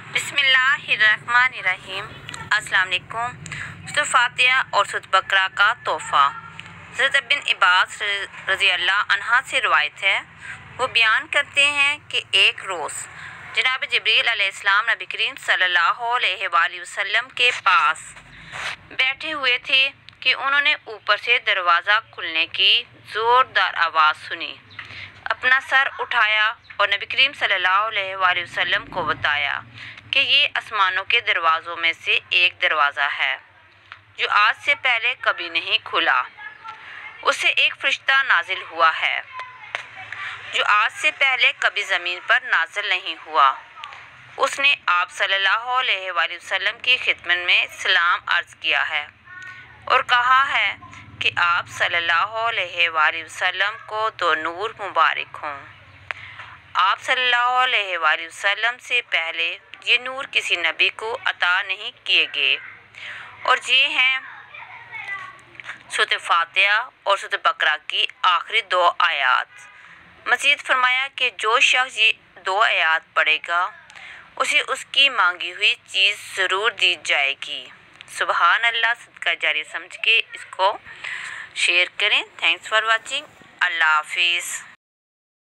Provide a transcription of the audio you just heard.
बिस्मिल्लाहिर्रहमानिर्रहीम। अस्सलाम वालेकुम। सूरह फातिहा और सूरह बकरा का तोहफ़ा। हज़रत बिन अब्बास रज़ी अल्लाह अन्हा से रवायत है, वो बयान करते हैं कि एक रोज़ जनाब जिब्रील अलैहिस्सलाम नबी करीम सल्लल्लाहु अलैहि वसल्लम के पास बैठे हुए थे कि उन्होंने ऊपर से दरवाज़ा खुलने की ज़ोरदार आवाज़ सुनी। अपना सर उठाया और नबी करीम सल्लल्लाहु अलैहि वसल्लम को बताया कि ये आसमानों के दरवाज़ों में से एक दरवाज़ा है जो आज से पहले कभी नहीं खुला। उससे एक फरिश्ता नाजिल हुआ है जो आज से पहले कभी ज़मीन पर नाजिल नहीं हुआ। उसने आप सल्लल्लाहु अलैहि वसल्लम की खिदमत में सलाम अर्ज़ किया है और कहा है कि आप सल्लल्लाहु अलैहि वसल्लम को दो नूर मुबारक हों। आप सल्लल्लाहु अलैहि वसल्लम से पहले ये नूर किसी नबी को अता नहीं किए गए। और ये हैं सूरह फातिहा और सूरह बकरा की आखिरी दो आयात। मज़ीद फरमाया कि जो शख्स ये दो आयात पढ़ेगा उसे उसकी मांगी हुई चीज़ ज़रूर दी जाएगी। सुबहान अल्लाह। सदका जारी समझ के इसको शेयर करें। Thanks for watching. अल्लाह हाफिज़।